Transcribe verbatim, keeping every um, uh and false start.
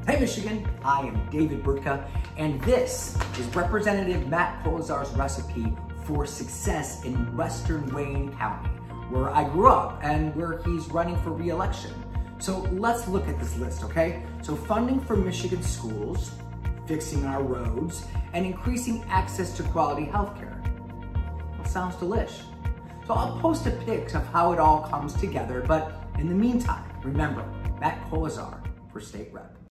Hey Michigan, I am David Burtka, and this is Representative Matt Koleszar's recipe for success in Western Wayne County, where I grew up and where he's running for re-election. So let's look at this list, okay? So funding for Michigan schools, fixing our roads, and increasing access to quality healthcare. That sounds delish. So I'll post a pic of how it all comes together, but in the meantime, remember, Matt Koleszar for state rep.